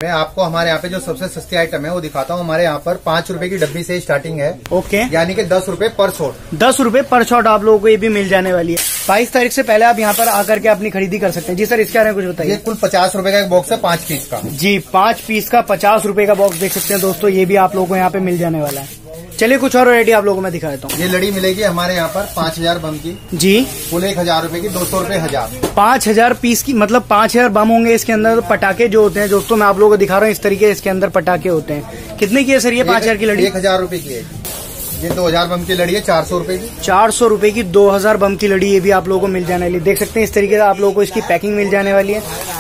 मैं आपको हमारे यहाँ पे जो सबसे सस्ती आइटम है वो दिखाता हूँ। हमारे यहाँ पर 5 रुपए की डब्बी से स्टार्टिंग है। ओके, यानी कि 10 रुपए पर शॉट। 10 रुपए पर शॉट आप लोगों को ये भी मिल जाने वाली है। 22 तारीख से पहले आप यहाँ पर आकर के अपनी खरीदी कर सकते हैं। जी सर, इसके बारे में कुछ बताइए। ये कुल 50 रुपए का एक बॉक्स है 5 पीस का। जी, 5 पीस का 50 रुपए का बॉक्स देख सकते हैं दोस्तों, ये भी आप लोगों को यहाँ पे मिल जाने वाला है। चलिए कुछ और वैरायटी आप लोगों को मैं दिखा देता हूँ। ये लड़ी मिलेगी हमारे यहाँ पर 5000 बम की। जी, कुल 1000 रुपए की, 200 रुपए 1000। 5000 पीस की, मतलब 5000 बम होंगे इसके अंदर। तो पटाखे जो होते हैं दोस्तों, मैं आप लोगों को दिखा रहा हूँ, इस तरीके इसके अंदर पटाखे होते हैं। कितने की है सर ये 5000 की लड़ी? 1000 रुपए की है। ये 2000 बम की लड़ी है 400 रुपए की। 400 रुपए की 2000 बम की लड़ी, ये भी आप लोगों को मिल जाने वाली है। देख सकते हैं इस तरीके से आप लोगों को इसकी पैकिंग मिल जाने वाली है।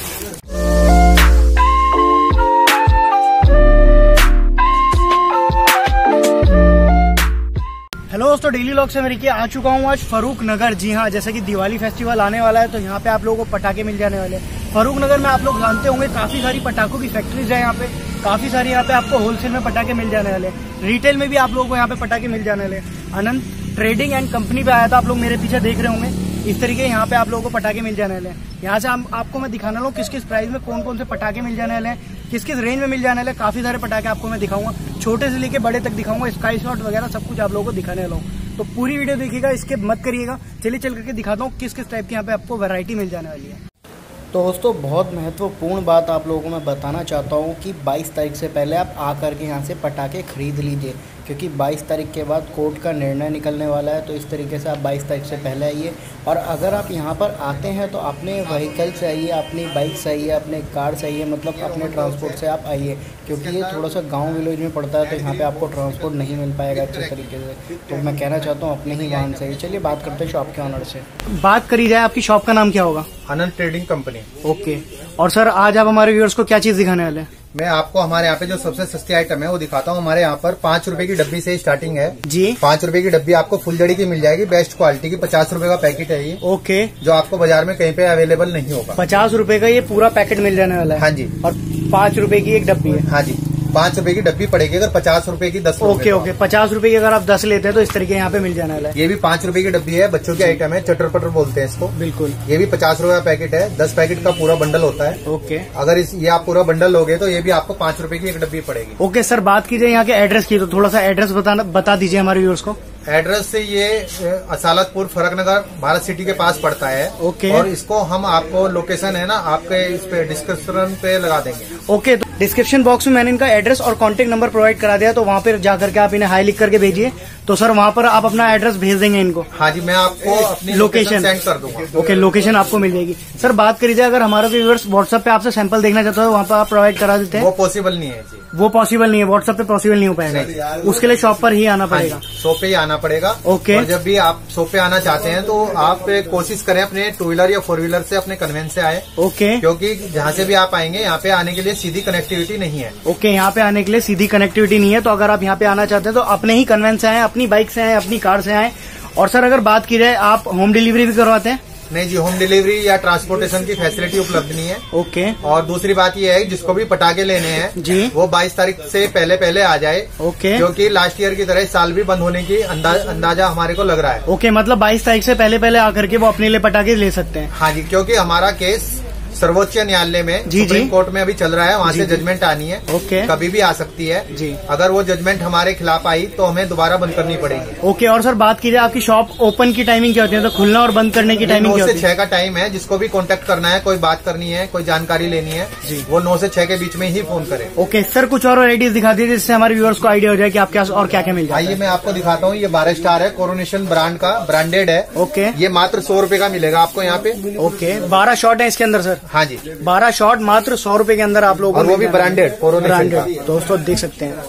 हेलो दोस्तों, डेली व्लॉग से मैं आ चुका हूँ आज फरूख नगर। जी हाँ, जैसे कि दिवाली फेस्टिवल आने वाला है तो यहाँ पे आप लोगों को पटाखे मिल जाने वाले हैं। फरूख नगर में आप लोग जानते होंगे काफी सारी पटाखों की फैक्ट्रीज है यहाँ पे। काफी सारी यहाँ पे आपको होलसेल में पटाखे मिल जाने वाले हैं। रिटेल में भी आप लोगों को यहाँ पे पटाखे मिल जाने वाले हैं। अनंत ट्रेडिंग एंड कंपनी पे आया था, आप लोग मेरे पीछे देख रहे होंगे। इस तरीके यहाँ पे आप लोगों को पटाखे मिल जाने वाले हैं। यहाँ से आपको मैं दिखाने वाला हूँ किस किस प्राइस में कौन कौन से पटाखे मिल जाने वाले हैं, किस किस रेंज में मिल जाने वाले हैं। काफी सारे पटाखे आपको मैं दिखाऊंगा, छोटे से लेके बड़े तक दिखाऊंगा। स्काई शॉट वगैरह सब कुछ आप लोगों को दिखाने वाला हूँ, तो पूरी वीडियो देखिएगा, इसके मत करिएगा। चलिए चल करके दिखाता हूँ किस किस टाइप की यहाँ पे आपको वैरायटी मिल जाने वाली है। तो दोस्तों, बहुत महत्वपूर्ण बात आप लोगों को मैं बताना चाहता हूँ कि 22 तारीख से पहले आप आकर के यहाँ से पटाखे खरीद लीजिए, क्योंकि 22 तारीख के बाद कोर्ट का निर्णय निकलने वाला है। तो इस तरीके से आप 22 तारीख से पहले आइए। और अगर आप यहाँ पर आते हैं तो अपने व्हीकल से आइए, अपनी बाइक से आइए, अपने कार से आइए, मतलब अपने ट्रांसपोर्ट से आप आइए, क्योंकि ये थोड़ा सा गाँव विलेज में पड़ता है तो यहाँ पर आपको ट्रांसपोर्ट नहीं मिल पाएगा अच्छे तरीके से। तो मैं कहना चाहता हूँ अपने ही वाहन से आइए। चलिए बात करते हैं शॉप के ऑनर से। बात करी जाए, आपकी शॉप का नाम क्या होगा? Anant trading company. ओके, और सर आज आप हमारे व्यूअर्स को क्या चीज दिखाने वाले हैं? मैं आपको हमारे यहाँ पे जो सबसे सस्ती आइटम है वो दिखाता हूँ। हमारे यहाँ पर 5 रुपए की डब्बी से स्टार्टिंग है। जी, 5 रुपए की डब्बी आपको फुल जड़ी की मिल जाएगी, बेस्ट क्वालिटी की। 50 रुपए का पैकेट है ये। ओके, जो आपको बाजार में कहीं पे अवेलेबल नहीं होगा। 50 रुपए का ये पूरा पैकेट मिल जाने वाला है। हाँ जी, और 5 रुपए की एक डब्बी है। हाँ जी, 5 रुपए की डब्बी पड़ेगी अगर 50 रुपए की 10। ओके ओके, 50 रुपए की अगर आप 10 लेते हैं तो इस तरीके यहाँ पे मिल जाने वाला है। ये भी 5 रुपए की डब्बी है, बच्चों की आइटम है, चटर पटर बोलते हैं इसको। बिल्कुल, ये भी 50 रुपए का पैकेट है, 10 पैकेट का पूरा बंडल होता है। ओके, अगर ये आप पूरा बंडल लोगे तो ये भी आपको 5 रुपए की एक डब्बी पड़ेगी। ओके सर, बात कीजिए यहाँ के एड्रेस की, तो थोड़ा सा एड्रेस बता दीजिए हमारे व्यूअर्स को। एड्रेस से ये असालतपुर फरक नगर भारत सिटी के पास पड़ता है। ओके, और इसको हम आपको लोकेशन है ना आपके इस पे डिस्क्रिप्शन पे लगा देंगे। ओके, तो डिस्क्रिप्शन बॉक्स में मैंने इनका एड्रेस और कॉन्टेक्ट नंबर प्रोवाइड करा दिया, तो वहाँ पर जाकर के आप इन्हें हाई लिख करके भेजिए। तो सर वहाँ पर आप अपना एड्रेस भेज देंगे इनको? हाँ जी, मैं आपको अपनी लोकेशन सेंड कर दूंगा। ओके, लोकेशन आपको मिल जाएगी। सर बात करी जाए, अगर हमारा व्यूअर्स व्हाट्सएप पे आपसे सैंपल देखना चाहते हो, वहाँ पर आप प्रोवाइड करा देते हैं? वो पॉसिबल नहीं है जी, वो पॉसिबल नहीं है, व्हाट्सएप पे पॉसिबल नहीं हो पाएगा। उसके लिए शॉप पर ही आना पड़ेगा। शॉप पे ही आना पड़ेगा। ओके, और जब भी आप शॉप पे आना चाहते हैं तो आप कोशिश करें अपने 2 व्हीलर या 4 व्हीलर से अपने कन्वेंस से आए। ओके, क्योंकि जहाँ से भी आप आएंगे यहाँ पे आने के लिए सीधी कनेक्टिविटी नहीं है। ओके, यहाँ पे आने के लिए सीधी कनेक्टिविटी नहीं है, तो अगर आप यहाँ पे आना चाहते हैं तो अपने ही कन्वेंस से आए, अपनी बाइक से आए, अपनी कार से आए। और सर अगर बात की जाए, आप होम डिलीवरी भी करवाते हैं? नहीं जी, होम डिलीवरी या ट्रांसपोर्टेशन की फैसिलिटी उपलब्ध नहीं है। ओके, और दूसरी बात ये है जिसको भी पटाखे लेने हैं जी, वो 22 तारीख से पहले आ जाए। ओके, क्योंकि लास्ट ईयर की तरह इस साल भी बंद होने की अंदाजा हमारे को लग रहा है। ओके, मतलब 22 तारीख से पहले आकर के वो अपने लिए पटाखे ले सकते हैं? हाँ जी, क्योंकि हमारा केस सर्वोच्च न्यायालय में सुप्रीम कोर्ट में अभी चल रहा है, वहाँ से जजमेंट आनी है। ओके, कभी भी आ सकती है जी। अगर वो जजमेंट हमारे खिलाफ आई तो हमें दोबारा बंद करनी पड़ेगी। ओके, और सर बात कीजिए आपकी शॉप ओपन की टाइमिंग क्या होती है? तो खुलना और बंद करने की टाइमिंग क्या होती है? 9 से 6 का टाइम है। जिसको भी कांटेक्ट करना है, कोई बात करनी है, कोई जानकारी लेनी है जी, वो 9 से 6 के बीच में ही फोन करे। ओके सर, कुछ और वैरायटीज दिखा दीजिए जिससे हमारे व्यूअर्स को आइडिया हो जाए कि आप क्या और क्या मिल जाए। आइए मैं आपको दिखाता हूँ। ये 12 स्टार है, कोरोनेशन ब्रांड का, ब्रांडेड है। ओके, ये मात्र 100 रुपए का मिलेगा आपको यहाँ पे। ओके, 12 शॉट है इसके अंदर सर? हाँ जी, 12 शॉट मात्र 100 रुपए के अंदर आप लोगों को, और वो भी ब्रांडेड। दोस्तों देख सकते हैं,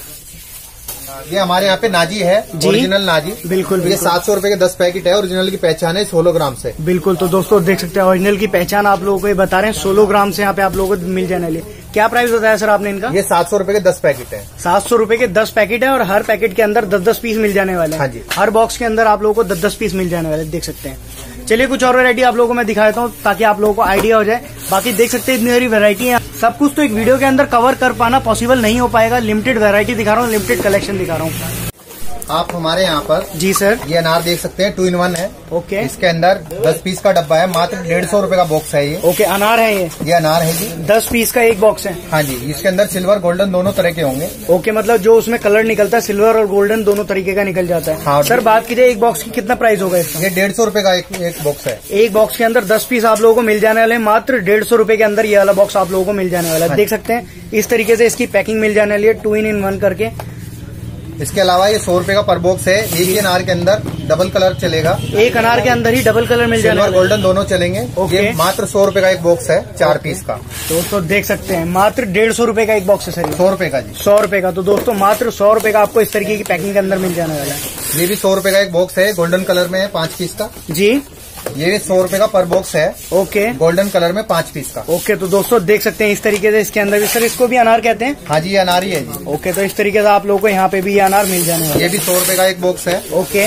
ये हमारे यहाँ पे नाजी है, ओरिजिनल नाजी। बिल्कुल, ये 700 रुपए के 10 पैकेट है। ओरिजिनल की पहचान है 16 ग्राम से। बिल्कुल, तो दोस्तों देख सकते हैं ओरिजिनल की पहचान आप लोगों को ये बता रहे हैं। 16 ग्राम से यहाँ पे आप लोगों को मिल जाने वाली। क्या प्राइस बताया सर आपने इनका? ये 700 रुपए के 10 पैकेट है। 700 रुपए के 10 पैकेट है, और हर पैकेट के अंदर 10-10 पीस मिल जाने वाले हैं। हाँ जी, हर बॉक्स के अंदर आप लोगों को 10-10 पीस मिल जाने वाले, देख सकते हैं। चलिए कुछ और वैरायटी आप लोगों को मैं दिखा देता हूँ ताकि आप लोगों को आइडिया हो जाए। बाकी देख सकते हैं इतनी सारी वैरायटी है, सब कुछ तो एक वीडियो के अंदर कवर कर पाना पॉसिबल नहीं हो पाएगा। लिमिटेड वैरायटी दिखा रहा हूँ, लिमिटेड कलेक्शन दिखा रहा हूँ। आप हमारे यहाँ पर जी सर, ये अनार देख सकते हैं, 2 in 1 है। ओके, इसके अंदर 10 पीस का डब्बा है, मात्र 150 रुपए का बॉक्स है ये। ओके, अनार है ये अनार है जी, 10 पीस का एक बॉक्स है। हाँ जी, इसके अंदर सिल्वर गोल्डन दोनों तरह के होंगे। ओके, मतलब जो उसमें कलर निकलता है सिल्वर और गोल्डन दोनों तरीके का निकल जाता है। हाँ सर बात कीजिए एक बॉक्स की कितना प्राइस होगा इसका? ये 150 रुपए का एक बॉक्स है। एक बॉक्स के अंदर 10 पीस आप लोगों को मिल जाने वाले हैं, मात्र 150 रुपए के अंदर ये वाला बॉक्स आप लोगों को मिल जाने वाला है। देख सकते हैं इस तरीके से इसकी पैकिंग मिल जाने वाली है, 2 in 1 करके। इसके अलावा ये 100 रुपए का पर बॉक्स है। एक ही अनार के अंदर डबल कलर चलेगा, एक अनार के अंदर ही डबल कलर मिल जाने सिल्वर वाला है। गोल्डन दोनों चलेंगे। ओके। ये मात्र 100 रुपए का एक बॉक्स है, 4 पीस का। दोस्तों देख सकते हैं मात्र 150 रुपए का एक बॉक्स है सर, 100 रुपए का जी, 100 रुपए का। तो दोस्तों मात्र 100 रुपए का आपको इस तरीके की पैकिंग के अंदर मिल जाने वाला है। ये भी 100 रुपए का एक बॉक्स है, गोल्डन कलर में है, 5 पीस का जी। ये 100 रुपए का पर बॉक्स है, ओके, गोल्डन कलर में 5 पीस का। ओके, तो दोस्तों देख सकते हैं इस तरीके से इसके अंदर भी सर इसको भी अनार कहते हैं। हाँ जी, ये अनार ही है जी। ओके, तो इस तरीके से आप लोगों को यहाँ पे भी ये अनार मिल जाने वाला ये भी 100 रुपए का एक बॉक्स है। है। ओके,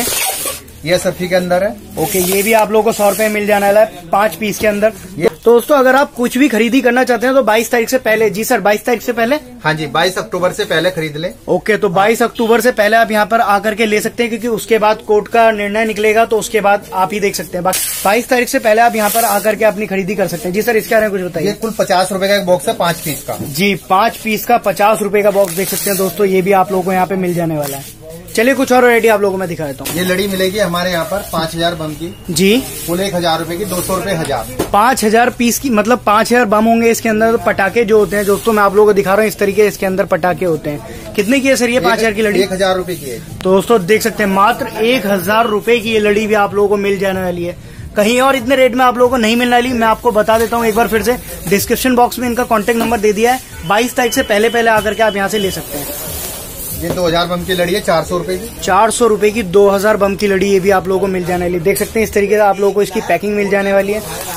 ये सफी के अंदर है। ओके, ये भी आप लोगों को 100 रुपए मिल जाने वाला है 5 पीस के अंदर। तो दोस्तों अगर आप कुछ भी खरीदी करना चाहते हैं तो 22 तारीख से पहले, जी सर 22 तारीख से पहले, हाँ जी, 22 अक्टूबर से पहले खरीद लें। ओके, तो 22 अक्टूबर से पहले आप यहाँ पर आकर के ले सकते हैं, क्योंकि उसके बाद कोर्ट का निर्णय निकलेगा तो उसके बाद आप ही देख सकते हैं। 22 तारीख से पहले आप यहाँ पर आकर के अपनी खरीदी कर सकते हैं। जी सर इसके बारे में कुछ बताइए। ये कुल 50 रुपए का एक बॉक्स है, 5 पीस का जी। 5 पीस का 50 रुपए का बॉक्स देख सकते हैं दोस्तों, ये भी आप लोगों को यहाँ पे मिल जाने वाला है। चलिए कुछ और वैरायटी आप लोगों को मैं दिखा देता हूँ। ये लड़ी मिलेगी हमारे यहाँ पर 5000 बम की जी, कुल 1000 रुपए की, 200 रुपए 1000। 5000 पीस की, मतलब 5000 बम होंगे इसके अंदर। तो पटाखे जो होते हैं दोस्तों मैं आप लोगों को दिखा रहा हूँ, इस तरीके इसके अंदर पटाखे होते हैं। कितने की है सर ये 5000 की लड़ी? 1000 रुपए की है। तो दोस्तों देख सकते हैं मात्र 1000 रुपए की ये लड़ी भी आप लोगों को मिल जाने वाली है। कहीं और इतने रेट में आप लोगों को नहीं मिलने वाली। मैं आपको बता देता हूँ एक बार फिर से, डिस्क्रिप्शन बॉक्स में इनका कॉन्टेक्ट नंबर दे दिया है। 22 तारीख से पहले आकर के आप यहाँ से ले सकते हैं। ये 2000 बम की लड़ी है, 400 रुपए की। 400 रुपए की 2000 बम की लड़ी, ये भी आप लोगों को मिल जाने वाली है। देख सकते हैं इस तरीके से आप लोगों को इसकी पैकिंग मिल जाने वाली है।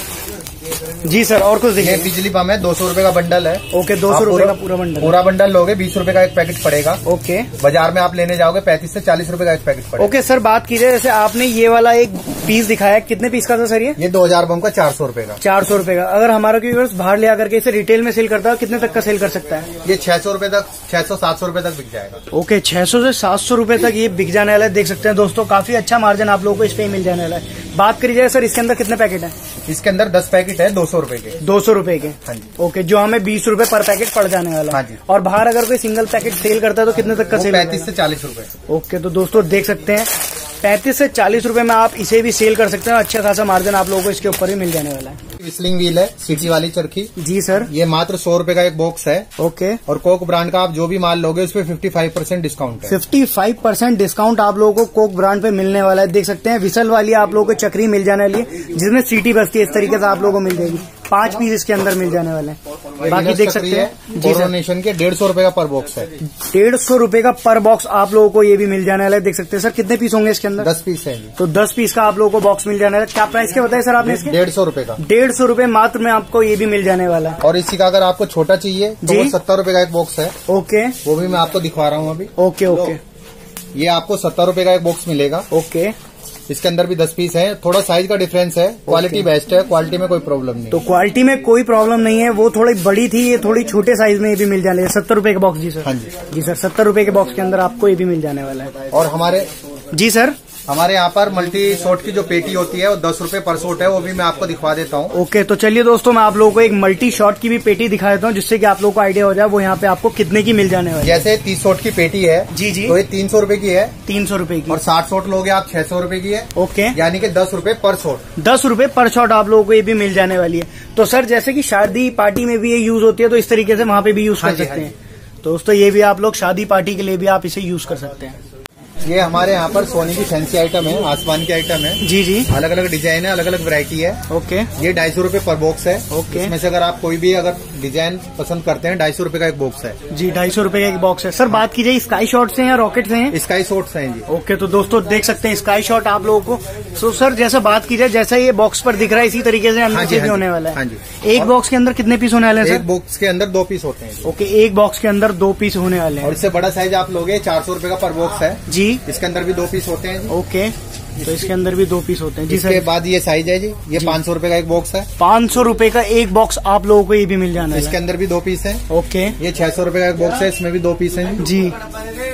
जी सर, और कुछ देखिए। ये बिजली बम है, 200 रुपए का बंडल है। ओके, 200 रुपए का पूरा बंडल लोगे 20 रुपए का एक पैकेट पड़ेगा। ओके, बाजार में आप लेने जाओगे 35 से 40 रुपए का एक पैकेट पड़ेगा। ओके सर, बात कीजिए जैसे आपने ये वाला एक पीस दिखाया, कितने पीस का था सर ये? 2000 बम का 400 रुपए का। 400 रुपए का। अगर हमारा व्यूअर्स बाहर ले आकर के इसे रिटेल में सेल करता है, कितने तक का सेल कर सकता है? ये 600 रुपए तक, 600-700 रुपए तक बिक जाएगा। ओके, 600 से 700 रुपए तक ये बिक जाने वाला है। देख सकते हैं दोस्तों, काफी अच्छा मार्जिन आप लोगों को इस पे मिल जाने वाला है। बात करी जाए सर इसके अंदर कितने पैकेट है? इसके अंदर 10 पैकेट है, 200 रुपए के। 200 रुपए के। हाँ जी। ओके, जो हमें 20 रुपए पर पैकेट पड़ जाने वाला है। हाँ जी। और बाहर अगर कोई सिंगल पैकेट सेल करता है तो कितने तक का सेल? 35 से 40 रुपए। ओके, तो दोस्तों देख सकते हैं 35 से 40 रुपए में आप इसे भी सेल कर सकते हैं। अच्छा खासा मार्जिन आप लोगों को इसके ऊपर ही मिल जाने वाला है। विस्लिंग व्हील है, सीटी वाली चरखी। जी सर। ये मात्र 100 रुपए का एक बॉक्स है। ओके, और कोक ब्रांड का आप जो भी माल लोगे उस पर 55% डिस्काउंट है। 55% डिस्काउंट आप लोगों को कोक ब्रांड पे मिलने वाला है। देख सकते हैं विसल वाली आप लोगों को चक्री मिल जाने वाली है, जिसमें सीटी बजती है। इस तरीके से आप लोगों को मिल जाएगी। 5 पीस इसके अंदर मिल जाने वाले हैं। बाकी देख सकते हैं जी सर, नेशन के 150 रुपए का पर बॉक्स है। 150 रुपए का पर बॉक्स आप लोगों को ये भी मिल जाने वाला है। देख सकते हैं सर, कितने पीस होंगे इसके अंदर? 10 पीस है। तो 10 पीस का आप लोगों को बॉक्स मिल जाने वाला है। क्या प्राइस क्या बताया सर आपने इसके? 150 रुपए का। 150 रुपए मात्र में आपको ये भी मिल जाने वाला है। और इसी का अगर आपको छोटा चाहिए तो वो 70 रुपए का एक बॉक्स है। ओके, वो भी मैं आपको दिखा रहा हूँ अभी। ओके, ओके, ये आपको 70 रुपए का एक बॉक्स मिलेगा। ओके। इसके अंदर भी 10 पीस है। थोड़ा साइज का डिफरेंस है, क्वालिटी बेस्ट है, क्वालिटी में कोई प्रॉब्लम नहीं। तो क्वालिटी में कोई प्रॉब्लम नहीं है। वो थोड़ी बड़ी थी, ये थोड़ी छोटे साइज में ये भी मिल जाने है। 70 रुपए का बॉक्स। जी सर। हाँ जी, जी सर, 70 रुपए के बॉक्स के अंदर आपको ये भी मिल जाने वाला है। और हमारे जी सर, हमारे यहाँ पर मल्टी शॉट की जो पेटी होती है वो 10 रुपए पर शॉट है, वो भी मैं आपको दिखवा देता हूँ। ओके, तो चलिए दोस्तों मैं आप लोगों को एक मल्टी शॉट की भी पेटी दिखा देता हूँ, जिससे कि आप लोगों को आइडिया हो जाए वो यहाँ पे आपको कितने की मिल जाने वाली है। जैसे 30 शॉट की पेटी है। जी जी। तो ये 300 रुपए की है। 300 रुपए की। और 60 शॉट लोगे आप 600 रुपए की है। ओके, यानी कि 10 रुपए पर शॉट। 10 रुपए पर शॉट आप लोगों को ये भी मिल जाने वाली है। तो सर जैसे कि शादी पार्टी में भी ये यूज होती है, तो इस तरीके से वहाँ पे भी यूज कर सकते हैं। तो दोस्तों ये भी आप लोग शादी पार्टी के लिए भी आप इसे यूज कर सकते हैं। ये हमारे यहाँ पर सोनी की फैंसी आइटम है, आसमान की आइटम है। जी जी। अलग अलग डिजाइन है, अलग अलग वैरायटी है। ओके, ये 250 रुपए पर बॉक्स है। ओके। इसमें से अगर आप कोई भी अगर डिजाइन पसंद करते हैं 250 रुपए का एक बॉक्स है। जी, 250 रुपए का एक बॉक्स है। सर बात की जाए स्काई शॉट से या रॉकेट से है? स्काई शॉट्स हैं जी। ओके, तो दोस्तों देख सकते हैं स्काई शॉट आप लोगों को। तो सर जैसे बात की जाए, जैसा ये बॉक्स पर दिख रहा है इसी तरीके से अंदर से भी होने वाला है। हाँ जी। एक बॉक्स के अंदर कितने पीस होने वाले हैं सर? एक बॉक्स के अंदर 2 पीस होते हैं। ओके, एक बॉक्स के अंदर 2 पीस होने वाले हैं। और इससे बड़ा साइज आप लोगे 400 रुपए का पर बॉक्स है जी। इसके अंदर भी 2 पीस होते हैं जी। ओके, तो इसके अंदर भी 2 पीस होते हैं। जी सर। इसके बाद ये साइज है जी, ये 500 रुपए का एक बॉक्स है। 500 रुपए का एक बॉक्स आप लोगों को ये भी मिल जाना है। इसके अंदर भी 2 पीस है। ओके, ये 600 रुपए का एक बॉक्स है, इसमें भी 2 पीस है जी।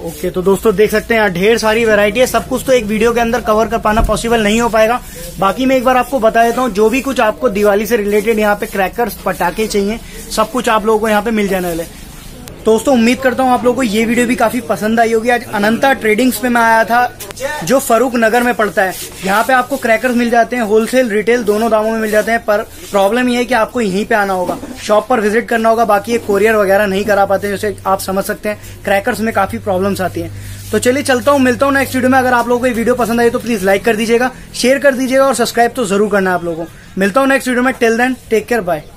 ओके, तो दोस्तों देख सकते हैं यहाँ ढेर सारी वैरायटी है। सब कुछ तो एक वीडियो के अंदर कवर कर पाना पॉसिबल नहीं हो पाएगा। बाकी मैं एक बार आपको बता देता हूँ, जो भी कुछ आपको दिवाली से रिलेटेड यहाँ पे क्रैकर्स, पटाखे चाहिए, सब कुछ आप लोगों को यहाँ पे मिल जाने वाले। दोस्तों उम्मीद करता हूँ आप लोगों को ये वीडियो भी काफी पसंद आई होगी। आज अनंता ट्रेडिंग्स पे मैं आया था, जो फरूक नगर में पड़ता है। यहाँ पे आपको क्रैकर्स मिल जाते हैं, होलसेल रिटेल दोनों दामों में मिल जाते हैं। पर प्रॉब्लम ये है कि आपको यहीं पे आना होगा, शॉप पर विजिट करना होगा। बाकी ये कोरियर वगैरह नहीं करा पाते, जैसे आप समझ सकते हैं क्रैकर्स में काफी प्रॉब्लम्स आती हैं। तो चलिए चलता हूँ, मिलता हूँ नेक्स्ट वीडियो में। अगर आप लोगों को ये वीडियो पसंद आई तो प्लीज लाइक कर दीजिएगा, शेयर कर दीजिएगा और सब्सक्राइब तो जरूर करना है आप लोगों को। मिलता हूँ नेक्स्ट वीडियो में। Till then take care, bye.